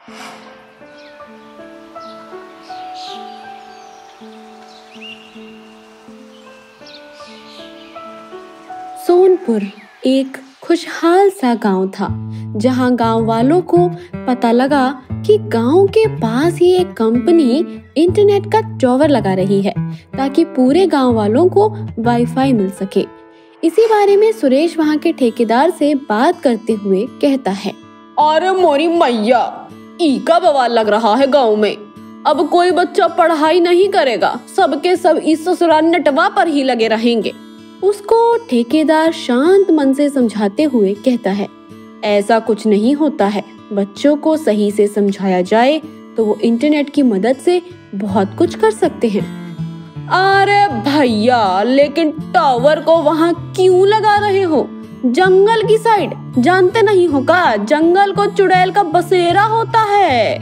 सोनपुर एक खुशहाल सा गांव था, जहां गांव वालों को पता लगा कि गांव के पास ही एक कंपनी इंटरनेट का टावर लगा रही है, ताकि पूरे गांव वालों को वाईफाई मिल सके। इसी बारे में सुरेश वहां के ठेकेदार से बात करते हुए कहता है, अरे मोरी मैया, ई का बवाल लग रहा है गांव में। अब कोई बच्चा पढ़ाई नहीं करेगा, सबके सब इस ससुराल नटवा पर ही लगे रहेंगे। उसको ठेकेदार शांत मन से समझाते हुए कहता है, ऐसा कुछ नहीं होता है। बच्चों को सही से समझाया जाए तो वो इंटरनेट की मदद से बहुत कुछ कर सकते हैं। अरे भैया, लेकिन टावर को वहाँ क्यों लगा रहे हो? जंगल की साइड, जानते नहीं हो का? जंगल को चुड़ैल का बसेरा होता है।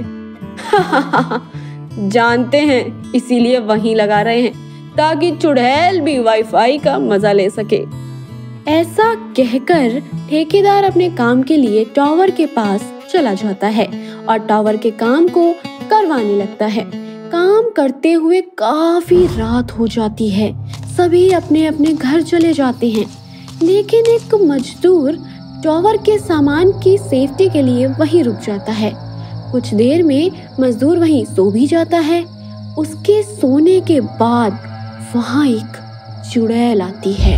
जानते हैं, इसीलिए वहीं लगा रहे हैं, ताकि चुड़ैल भी वाईफाई का मजा ले सके। ऐसा कहकर ठेकेदार अपने काम के लिए टावर के पास चला जाता है और टावर के काम को करवाने लगता है। काम करते हुए काफी रात हो जाती है। सभी अपने अपने घर चले जाते हैं, लेकिन एक मजदूर टावर के सामान की सेफ्टी के लिए वहीं रुक जाता है। कुछ देर में मजदूर वहीं सो भी जाता है। उसके सोने के बाद वहाँ एक चुड़ैल आती है।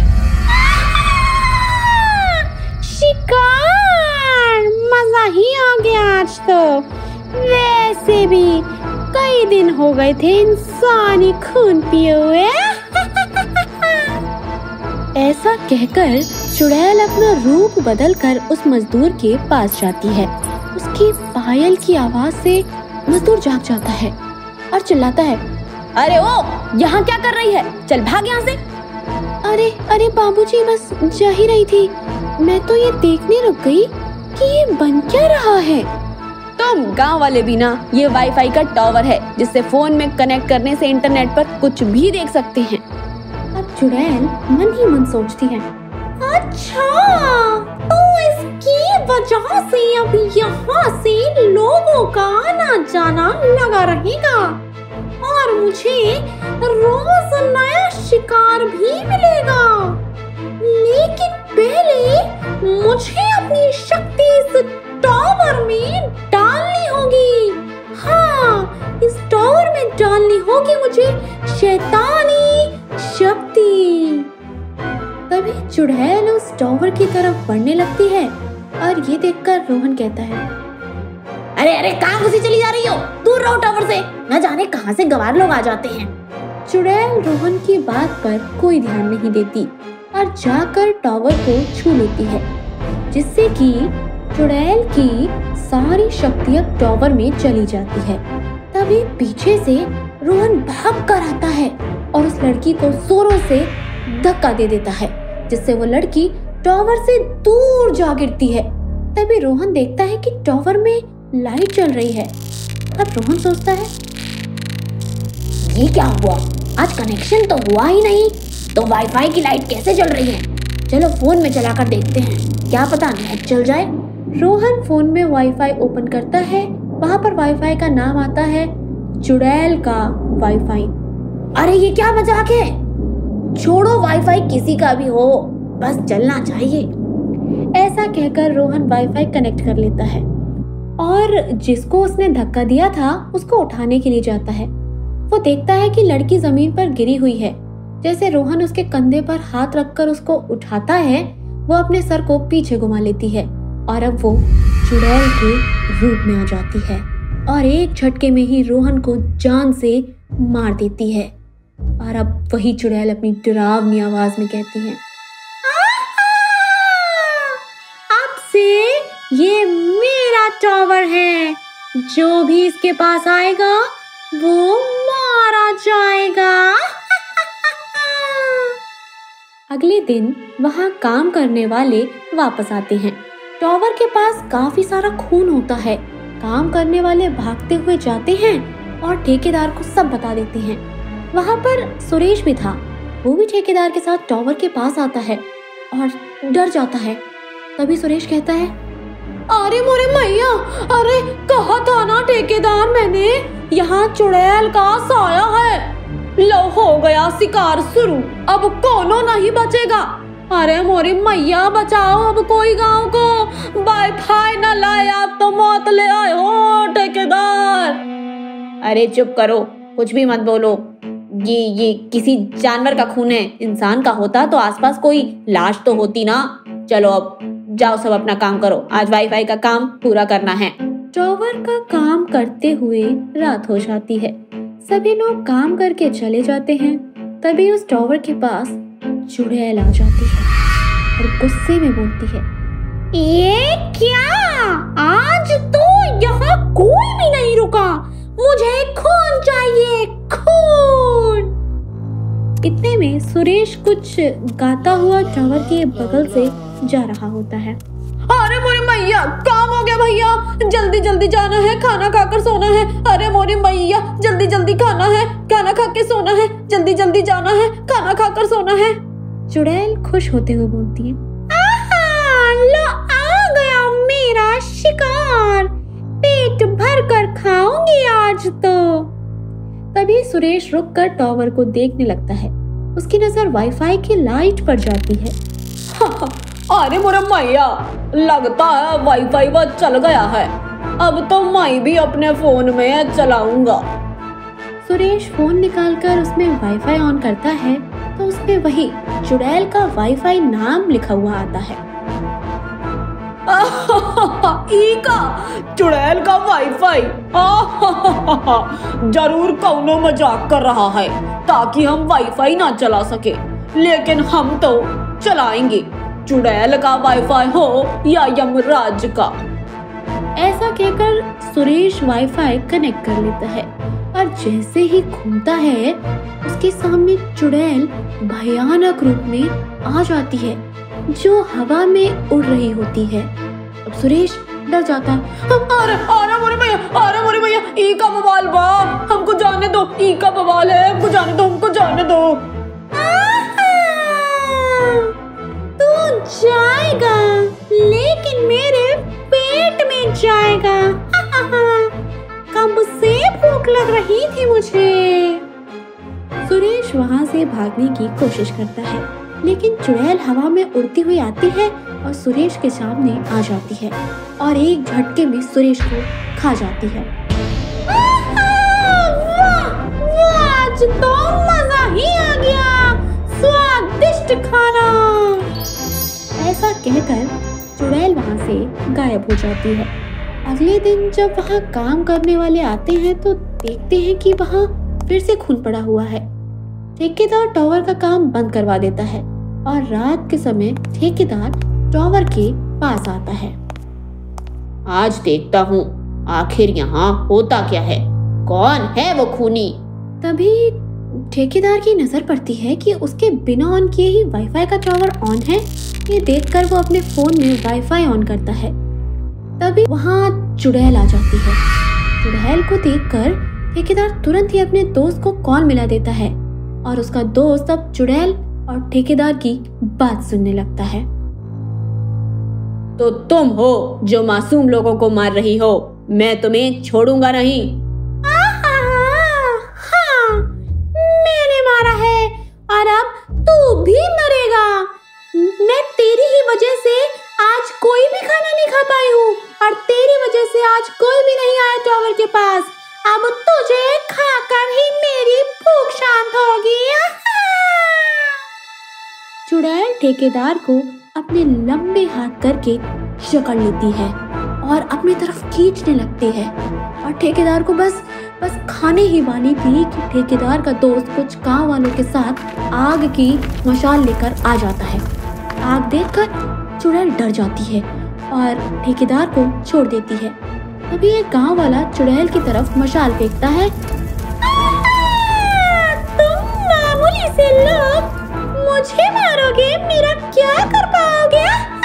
शिकार, मजा ही आ गया आज तो। वैसे भी कई दिन हो गए थे इंसानी खून पिए हुए। ऐसा कहकर चुड़ैल अपना रूप बदलकर उस मजदूर के पास जाती है। उसकी पायल की आवाज से मजदूर जाग जाता है और चिल्लाता है, अरे ओ, यहाँ क्या कर रही है? चल भाग यहाँ से। अरे अरे बाबूजी, बस जा ही रही थी। मैं तो ये देखने रुक गई कि ये बन क्या रहा है। तुम गांव वाले भी ना, ये वाईफाई का टावर है, जिससे फोन में कनेक्ट करने से इंटरनेट पर कुछ भी देख सकते हैं। अब चुड़ैल मन ही मन सोचती है, अच्छा, तो इसकी वजह से अब यहाँ से लोगों का आना जाना लगा रहेगा और मुझे रोज नया शिकार भी मिलेगा। लेकिन पहले मुझे अपनी शक्ति इस टावर में डालनी होगी। हाँ, इस टावर में डालनी होगी मुझे शैतानी शक्ति। तभी चुड़ैल उस टावर की तरफ बढ़ने लगती है और ये देखकर रोहन कहता है, अरे अरे, कहाँ घुसी चली जा रही हो? दूर रहो टावर से, न जाने कहाँ से गवार लोग आ जाते हैं। चुड़ैल रोहन की बात पर कोई ध्यान नहीं देती और जाकर टावर को छू लेती है, जिससे कि चुड़ैल की सारी शक्तियां टावर में चली जाती है। तभी पीछे से रोहन भाग कर आता है और उस लड़की को जोरों से धक्का दे देता है, जिससे वो लड़की टावर से दूर जा गिरती है। तभी रोहन देखता है कि टावर में लाइट चल रही है। अब रोहन सोचता है, ये क्या हुआ? आज कनेक्शन तो हुआ ही नहीं, तो वाईफाई की लाइट कैसे चल रही है? चलो फोन में चलाकर देखते हैं, क्या पता नेट चल जाए। रोहन फोन में वाईफाई ओपन करता है। वहाँ पर वाईफाई का नाम आता है चुड़ैल का वाईफाई। अरे ये क्या मजाक है? छोड़ो, वाईफाई किसी का भी हो, बस चलना चाहिए। ऐसा कहकर रोहन वाईफाई कनेक्ट कर लेता है और जिसको उसने धक्का दिया था उसको उठाने के लिए जाता है। वो देखता है कि लड़की जमीन पर गिरी हुई है। जैसे रोहन उसके कंधे पर हाथ रखकर उसको उठाता है, वो अपने सर को पीछे घुमा लेती है और अब वो चुड़ैल के रूप में आ जाती है और एक झटके में ही रोहन को जान से मार देती है। और अब वही चुड़ैल अपनी डरावनी आवाज में कहती है, अब से ये मेरा टावर है, जो भी इसके पास आएगा वो मारा जाएगा। अगले दिन वहाँ काम करने वाले वापस आते हैं। टावर के पास काफी सारा खून होता है। काम करने वाले भागते हुए जाते हैं और ठेकेदार को सब बता देते हैं। वहाँ पर सुरेश भी था। वो भी ठेकेदार के साथ टावर के पास आता है और डर जाता है। तभी सुरेश कहता है, अरे मोरे मैया, अरे कहा था ना ठेकेदार मैंने, यहाँ चुड़ैल का साया है। लो हो गया शिकार शुरू, अब कोनो नहीं बचेगा। अरे मोरी मैया बचाओ अब कोई गांव को, वाईफाई न लाए आप तो मौत ले आए हो ठेकेदार। अरे चुप करो, कुछ भी मत बोलो। ये किसी जानवर का खून है, इंसान का होता तो आसपास कोई लाश तो होती ना। चलो अब जाओ सब अपना काम करो, आज वाईफाई का काम पूरा करना है। टॉवर का काम करते हुए रात हो जाती है। सभी लोग काम करके चले जाते हैं। तभी उस टॉवर के पास चुड़ैल आ जाती है और गुस्से में बोलती है, ये क्या, आज तो यहाँ कोई भी नहीं रुका, मुझे खून चाहिए, खून। इतने में सुरेश कुछ गाता हुआ टॉवर के बगल से जा रहा होता है। अरे मोरी मैया, काम हो गया भैया, जल्दी जल्दी जाना है, खाना खाकर सोना है। अरे मोरी मैया, जल्दी जल्दी खाना है, खाना खा के सोना है, जल्दी जल्दी जाना है, खाना खाकर सोना है। चुड़ैल खुश होते हुए बोलती है, आहा, लो आ गया मेरा शिकार, पेट भर कर खाऊंगी आज तो। तभी सुरेश रुककर टॉवर को देखने लगता है। उसकी नजर वाईफाई की लाइट पर जाती है। अरे मोरे मैया, लगता है वाईफाई वो चल गया है, अब तो मैं भी अपने फोन में चलाऊंगा। सुरेश फोन निकालकर उसमें वाईफाई ऑन करता है तो उसमें वही चुड़ैल का वाईफाई नाम लिखा हुआ आता है। का चुड़ैल का वाईफाई, जरूर कौनो मजाक कर रहा है ताकि हम वाईफाई ना चला सके, लेकिन हम तो चलाएंगे, चुड़ैल का वाईफाई हो या यमराज का। ऐसा कहकर सुरेश वाईफाई कनेक्ट कर लेता है और जैसे ही घूमता है उसके सामने चुड़ैल भयानक रूप में आ जाती है जो हवा में उड़ रही होती है। अब सुरेश डर जाता है। अरे मोरे भैया, ई का बवाल बा, हमको जाने दो, ई का बवाल है, हमको जाने दो, हमको जाने दो। तू जाएगा लेकिन मेरे पेट में जाएगा। कब से भूख लग रही थी मुझे। सुरेश वहाँ से भागने की कोशिश करता है लेकिन चुड़ैल हवा में उड़ती हुई आती है और सुरेश के सामने आ जाती है और एक झटके में सुरेश को खा जाती है। आज तो मजा ही आ गया, स्वादिष्ट खाना। ऐसा कहकर चुड़ैल वहाँ से गायब हो जाती है। अगले दिन जब वहाँ काम करने वाले आते हैं तो देखते हैं कि वहाँ फिर से खून पड़ा हुआ है। ठेकेदार टावर का काम बंद करवा देता है और रात के समय ठेकेदार टावर के पास आता है। आज देखता हूँ आखिर यहाँ होता क्या है, कौन है वो खूनी। तभी ठेकेदार की नजर पड़ती है कि उसके बिना ऑन किए ही वाईफाई का टावर ऑन है। ये देखकर वो अपने फोन में वाईफाई ऑन करता है। तभी वहाँ चुड़ैल आ जाती है। चुड़ैल को देखकर ठेकेदार तुरंत ही अपने दोस्त को कॉल मिला देता है और उसका दोस्त अब चुड़ैल और ठेकेदार की बात सुनने लगता है। तो तुम हो जो मासूम लोगों को मार रही हो, मैं तुम्हें छोड़ूंगा नहीं। हाँ, मैंने मारा है और अब तू भी मरेगा। मैं तेरी ही वजह से आज कोई भी खाना नहीं खा पाई हूँ और तेरी वजह से आज कोई भी नहीं आया टावर के पास। अब तुझे खाकर ही मेरी भूख शांत होगी। चुड़ैल ठेकेदार को अपने लंबे हाथ करके जकड़ लेती है और अपनी तरफ खींचने लगती है और ठेकेदार को बस खाने ही वाली थी कि ठेकेदार का दोस्त कुछ गांव वालों के साथ आग की मशाल लेकर आ जाता है। आग देखकर चुड़ैल डर जाती है और ठेकेदार को छोड़ देती है। तभी एक गांव वाला चुड़ैल की तरफ मशाल फेंकता है। तुम मामूली से लोग मुझे मारोगे, मेरा क्या कर पाओगे?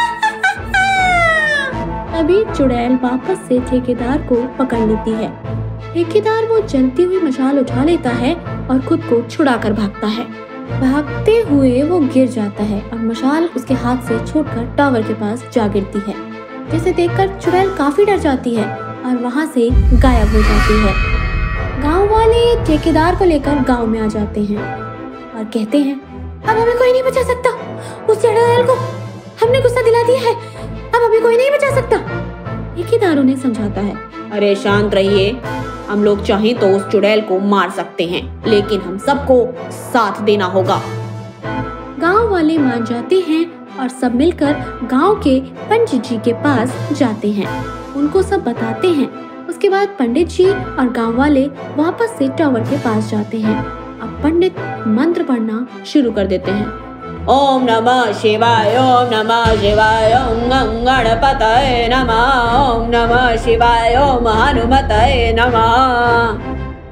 तभी चुड़ैल वापस से ठेकेदार को पकड़ लेती है। ठेकेदार वो जलती हुई मशाल उठा लेता है और खुद को छुड़ाकर भागता है। भागते हुए वो गिर जाता है और मशाल उसके हाथ से छूटकर टावर के पास जा गिरती है, जिसे देखकर चुड़ैल काफी डर जाती है और वहाँ से गायब हो जाती है। गांव वाले ठेकेदार को लेकर गांव में आ जाते हैं और कहते हैं, अब हमें कोई नहीं बचा सकता, उस चुड़ैल को हमने गुस्सा दिला दिया है, अब हमें कोई नहीं बचा सकता। ठेकेदार उन्हें समझाता है, अरे शांत रहिए, हम लोग चाहें तो उस चुड़ैल को मार सकते हैं, लेकिन हम सबको साथ देना होगा। गांव वाले मान जाते हैं और सब मिलकर गांव के पंडित जी के पास जाते हैं, उनको सब बताते हैं। उसके बाद पंडित जी और गांव वाले वापस से टावर के पास जाते हैं। अब पंडित मंत्र पढ़ना शुरू कर देते हैं। ओम नमः शिवाय, ओम नमः शिवाय, ओम गणपतये नमः, ओम नमः शिवाय, ओम हनुमतये नमः।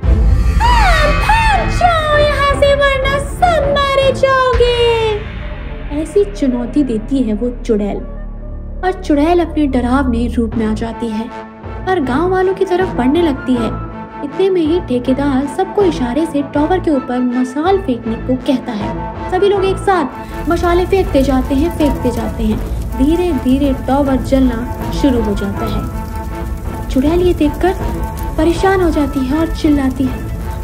यहाँ से वरना सब मारे जाओगे। ऐसी चुनौती देती है वो चुड़ैल और चुड़ैल अपने डरावने रूप में आ जाती है और गांव वालों की तरफ बढ़ने लगती है। इतने में ही ठेकेदार सबको इशारे से टावर के ऊपर मशाल फेंकने को कहता है। सभी लोग एक साथ मशाले फेंकते जाते हैं। धीरे धीरे टावर जलना शुरू हो जाता है। चुड़ैल ये देखकर परेशान हो जाती है और चिल्लाती है,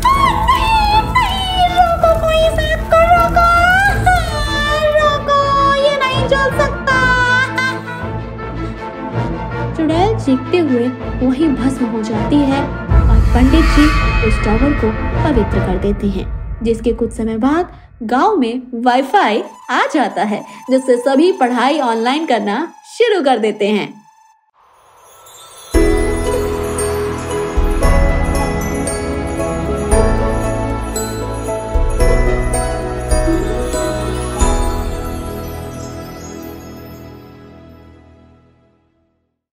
रोको, कोई इस आग को रोको, ये नहीं जल सकता। चुड़ैल चीखते हुए वहीं भस्म हो जाती है और पंडित जी उस टावर को पवित्र कर देते हैं, जिसके कुछ समय बाद गांव में वाईफाई आ जाता है, जिससे सभी पढ़ाई ऑनलाइन करना शुरू कर देते हैं।